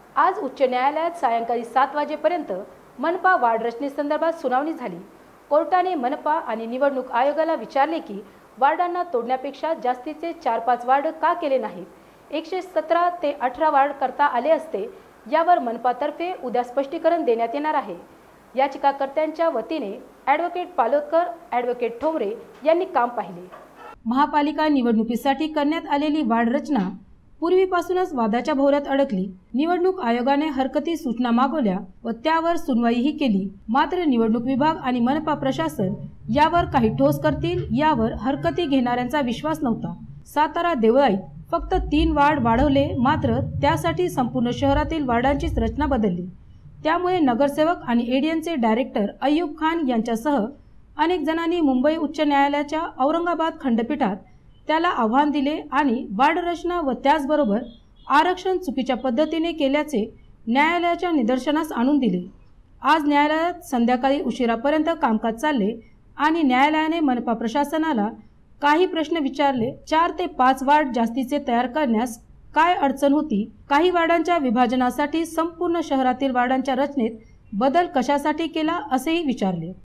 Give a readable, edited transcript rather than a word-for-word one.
आज उच्च न्यायालयात सायंकाळी 7 वाजेपर्यंत मनपा वार्ड रचनेसंदर्भात सुनावणी झाली। कोर्टाने मनपा आणि निवडणूक आयोगाला विचारले की वार्डांना तोडण्यापेक्षा जास्तीचे 4-5 वार्ड का केले नाहीत। 117 ते 18 वार्ड करता आले असते। यावर मनपातर्फे उद्या स्पष्टीकरण देण्यात येणार आहे। याचिकाकर्त्यांच्या वतीने ॲडव्होकेट पालोदकर, ॲडव्होकेट ठोंबरे यांनी काम पाहिले। महापालिका निवडणुकीसाठी करण्यात आलेली वार्ड रचना पूर्वीपासूनच वादाच्या भोवऱ्यात अडकली। निवडणूक आयोगाने हरकती सूचना मागवल्या व त्यावर सुनवाईही केली। मात्र निवडणूक विभाग आणि मनपा प्रशासन यावर काही ठोस करतील यावर हरकती घेणाऱ्यांचा विश्वास नव्हता। सातारा देवळाईत फक्त 3 वार्ड वाढवले, मात्र त्यासाठी संपूर्ण शहरातील वार्डांचीच रचना बदलली। त्यामुळे नगरसेवक आणि एडीएनचे डायरेक्टर अय्यूब खान यांच्यासह अनेक जणांनी मुंबई उच्च न्यायालयाच्या औरंगाबाद खंडपीठात त्याला आव्हान दिले आणि वार्ड रचना व त्याचबरोबर आरक्षण चुकीच्या पद्धतीने केल्याचे न्यायालयाच्या निदर्शनास आणून दिले। आज न्यायालयात संध्याकाळी उशिरापर्यंत कामकाज चालले आणि न्यायालयाने मनपा प्रशासनाला काही प्रश्न विचारले। 4 ते 5 वार्ड जास्तीचे तयार करण्यास काय अडचण होती? काही वार्डांच्या विभाजनासाठी संपूर्ण शहरातील वार्डांच्या रचनेत बदल कशासाठी केला असेही विचारले।